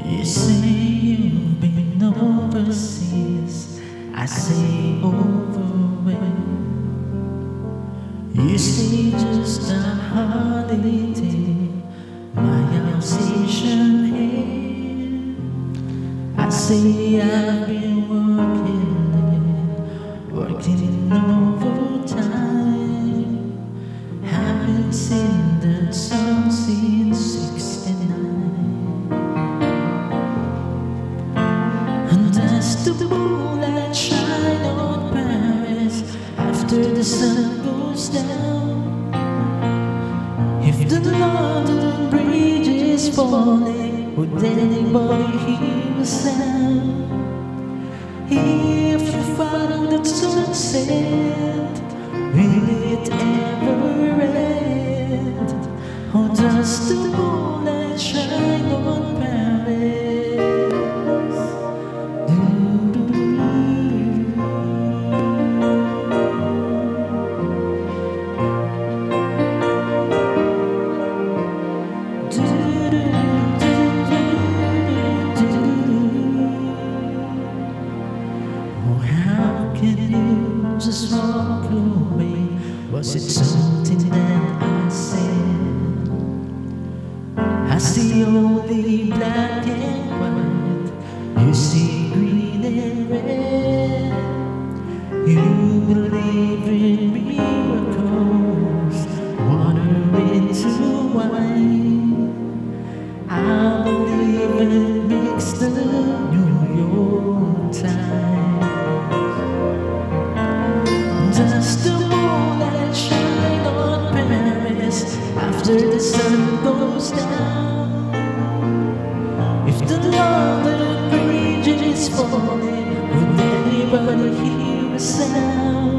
You say you've been overseas, I say overwhelmed. You say just a holiday, my Alsatian here. I say I've been working overtime. Haven't seen the sun since '69. And as the moonlight shine on Paris after the sun goes down, if the London Bridge is falling, would anybody hear a sound? If you follow that sunset, will it ever end? Or does the moonlight shine on Paris? Oh, how can you just walk away? Was it something that I said? I see only black and white, you see green and red. You believe in miracles, water into wine. I believe in mixed the New York Times. Does the moonlight shine on Paris after the sun goes down? If the London Bridge is falling, would anybody hear a sound?